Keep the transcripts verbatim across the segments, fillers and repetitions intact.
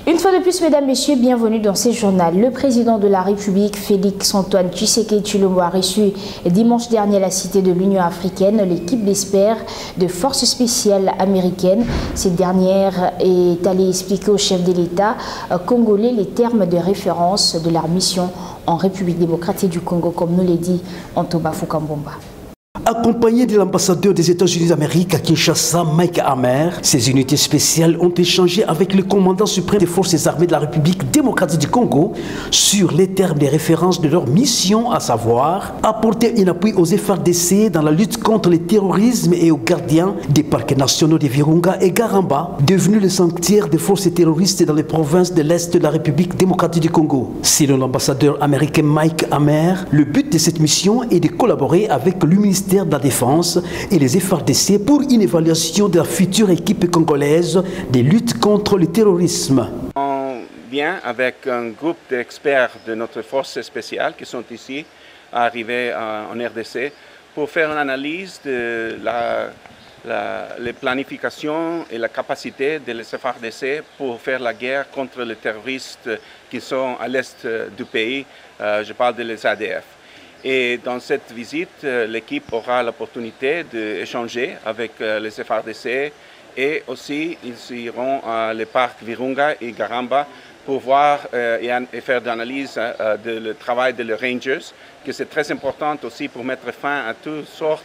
Une fois de plus, mesdames, messieurs, bienvenue dans ce journal. Le président de la République, Félix-Antoine Tshisekedi Tshilombo, a reçu dimanche dernier à la Cité de l'Union africaine l'équipe d'experts de forces spéciales américaines. Cette dernière est allée expliquer au chef de l'État congolais les termes de référence de leur mission en République démocratique du Congo, comme nous l'a dit Antoba Fukambomba. Accompagné de l'ambassadeur des États-Unis d'Amérique à Kinshasa, Mike Hammer, ces unités spéciales ont échangé avec le commandant suprême des forces armées de la République démocratique du Congo sur les termes de référence de leur mission, à savoir apporter un appui aux F A R D C dans la lutte contre le terrorisme et aux gardiens des parcs nationaux de Virunga et Garamba, devenus le sanctuaire des forces terroristes dans les provinces de l'Est de la République démocratique du Congo. Selon l'ambassadeur américain Mike Hammer, le but de cette mission est de collaborer avec le ministère de la Défense et les F A R D C pour une évaluation de la future équipe congolaise de lutte contre le terrorisme. On vient avec un groupe d'experts de notre force spéciale qui sont ici, arrivés en R D C, pour faire une analyse de la, la les planifications et la capacité des F A R D C pour faire la guerre contre les terroristes qui sont à l'est du pays. Euh, je parle des A D F. Et dans cette visite, l'équipe aura l'opportunité d'échanger avec les F A R D C et aussi ils iront à les parcs Virunga et Garamba pour voir euh, et, et faire de l'analyse euh, du travail des Rangers, que c'est très important aussi pour mettre fin à toutes sortes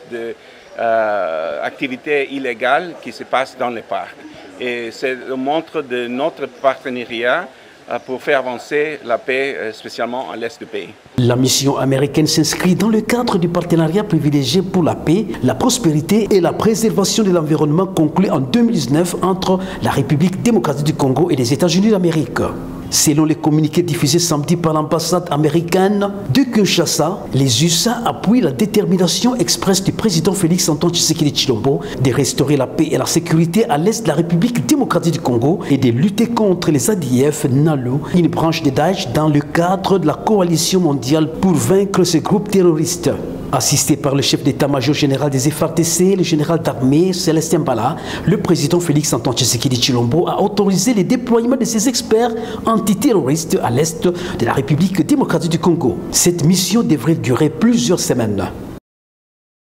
d'activités euh, illégales qui se passent dans les parcs. Et c'est le montre de notre partenariat pour faire avancer la paix, spécialement à l'est du pays. La mission américaine s'inscrit dans le cadre du partenariat privilégié pour la paix, la prospérité et la préservation de l'environnement conclu en deux mille dix-neuf entre la République démocratique du Congo et les États-Unis d'Amérique. Selon les communiqués diffusés samedi par l'ambassade américaine de Kinshasa, les U S A appuient la détermination expresse du président Félix-Antoine Tshisekedi Tshilombo de restaurer la paix et la sécurité à l'est de la République démocratique du Congo et de lutter contre les A D F NALU, une branche de Daesh dans le cadre de la coalition mondiale pour vaincre ces groupes terroristes. Assisté par le chef d'état-major général des F A R D C, le général d'armée Célestin Mbala, le président Félix-Antoine Tshisekedi Tshilombo a autorisé le déploiement de ses experts antiterroristes à l'est de la République démocratique du Congo. Cette mission devrait durer plusieurs semaines.